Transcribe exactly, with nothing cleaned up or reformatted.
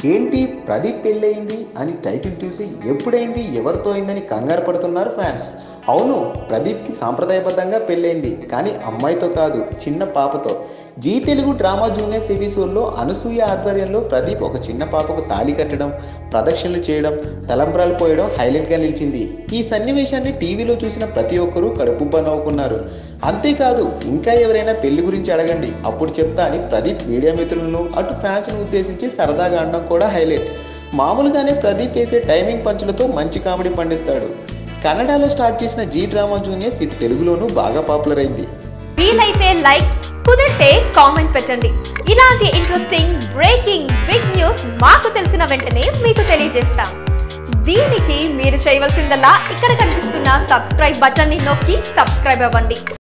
ఏంటి ప్రదీప్ పెళ్ళయింది అని టైటిల్ చూసి ఎప్పుడైంది ఎవరితో అయిందని కంగారు పడుతున్నారు ఫ్యాన్స్. అవును, ప్రదీప్కి సాంప్రదాయబద్ధంగా పెళ్ళైంది, కానీ అమ్మాయితో కాదు, చిన్న పాపతో. జీ తెలుగు డ్రామా జూనియర్స్ ఎపిసోడ్లో అనసూయ ఆధ్వర్యంలో ప్రదీప్ ఒక చిన్న పాపకు తాళి కట్టడం, ప్రదక్షిణలు చేయడం, తలంబ్రాలు పోయడం హైలైట్గా నిలిచింది. ఈ సన్నివేశాన్ని టీవీలో చూసిన ప్రతి ఒక్కరూ కడుపుబ్బా నవ్వుకున్నారు. అంతేకాదు, ఇంకా ఎవరైనా పెళ్లి గురించి అడగండి అప్పుడు చెప్తా అని ప్రదీప్ మీడియా మిత్రులను అటు ఫ్యాన్స్ను ఉద్దేశించి సరదాగా అనడం కూడా హైలైట్. మామూలుగానే ప్రదీప్ వేసే టైమింగ్ పంచులతో మంచి కామెడీ పండిస్తాడు. కన్నడలో స్టార్ట్ చేసిన జీ డ్రామా జూనియర్స్ ఇటు తెలుగులోనూ బాగా పాపులర్ అయింది. వీలైతే లైక్, కుదిరితే కామెంట్ పెట్టండి. ఇలాంటి ఇంట్రెస్టింగ్ బ్రేకింగ్ బిగ్ న్యూస్ మాకు తెలిసిన వెంటనే మీకు తెలియజేస్తాం. దీనికి మీరు చేయవలసిందల్లా ఇక్కడ కనిపిస్తున్న సబ్స్క్రైబ్ బటన్ ని నొక్కి సబ్స్క్రైబ్ అవ్వండి.